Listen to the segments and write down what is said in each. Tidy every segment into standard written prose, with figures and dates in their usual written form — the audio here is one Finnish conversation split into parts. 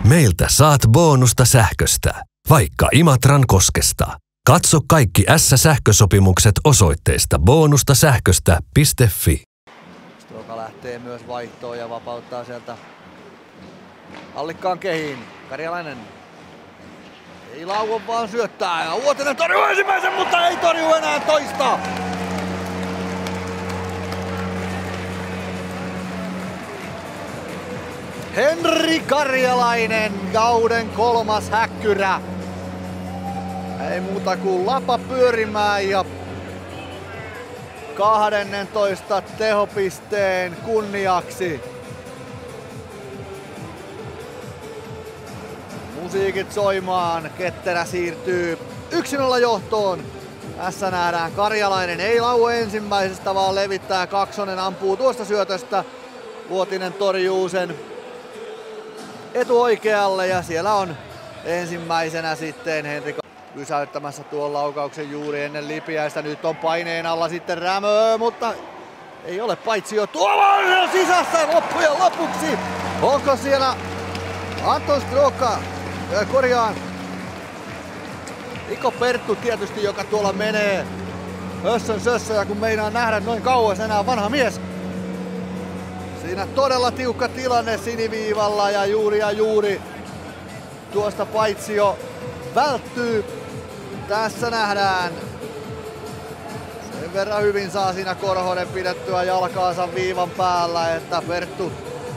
Meiltä saat bonusta sähköstä, vaikka Imatran koskesta. Katso kaikki S-sähkösopimukset osoitteesta bonustasähköstä.fi. Stroka lähtee myös vaihtoon ja vapauttaa sieltä Allikkaan kehiin. Karjalainen ei lauo vaan syöttää ja Uotinen torjuu ensimmäisen, mutta ei torjuu enää toista. Henri Karjalainen, kauden 3. häkkyrä. Ei muuta kuin lapa pyörimään ja 12 tehopisteen kunniaksi. Musiikit soimaan, Ketterä siirtyy 1-0 johtoon. Tässä nähdään Karjalainen ei lauo ensimmäisestä, vaan levittää kaksonen, ampuu tuosta syötöstä. Uotinen torjuu sen etuoikealle ja siellä on ensimmäisenä sitten Henri pysäyttämässä tuon laukauksen juuri ennen Lipiäistä. Nyt on paineen alla sitten Rämö, mutta ei ole paitsi jo tuolla sisässä loppujen lopuksi. Onko siellä Anton Stroka, Iko Perttu tietysti, joka tuolla menee hössön sössöjä, kun meinaa nähdä noin kauas enää vanha mies. Siinä todella tiukka tilanne siniviivalla ja juuri tuosta paitsio välttyy. Tässä nähdään. Sen verran hyvin saa siinä Korhonen pidettyä jalkaansa viivan päällä, että Perttu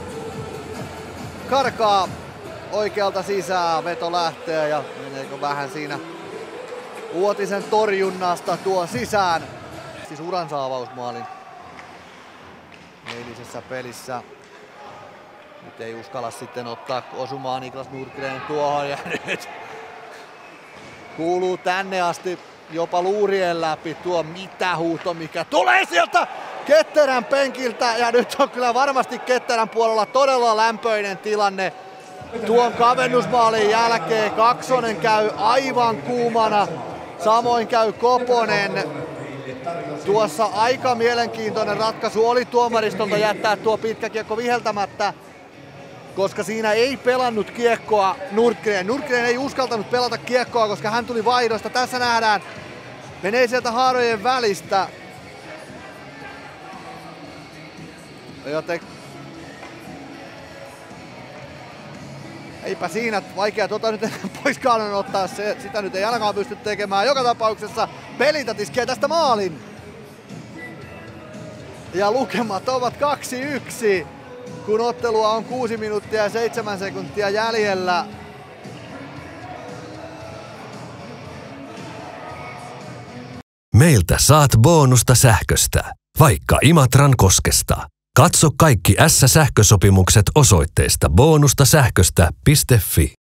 karkaa oikealta sisään. Veto lähtee ja meneekö vähän siinä Uotisen torjunnasta tuo sisään. Siis uransaavausmaalin eilisessä pelissä. Nyt ei uskalla sitten ottaa osumaa Niklas Nordgren tuohon ja nyt kuuluu tänne asti jopa luurien läpi tuo mitä-huuto, mikä tulee sieltä Ketterän penkiltä. Ja nyt on kyllä varmasti Ketterän puolella todella lämpöinen tilanne. Tuon kavennusmaalin jälkeen kaksonen käy aivan kuumana. Samoin käy Koponen. Tuossa aika mielenkiintoinen ratkaisu oli tuomaristolta jättää tuo pitkä kiekko viheltämättä, koska siinä ei pelannut kiekkoa Nordgren. Nordgren ei uskaltanut pelata kiekkoa, koska hän tuli vaihdosta. Tässä nähdään, menee sieltä haarojen välistä. Joten eipä siinä, vaikea nyt poiskaan ottaa, sitä nyt ei ainakaan pysty tekemään. Joka tapauksessa Pelita iskee tästä maalin. Ja lukemat ovat 2-1, kun ottelua on 6 minuuttia ja 7 sekuntia jäljellä. Meiltä saat bonusta sähköstä, vaikka Imatran koskesta. Katso kaikki S-sähkösopimukset osoitteesta bonustasähköstä.fi.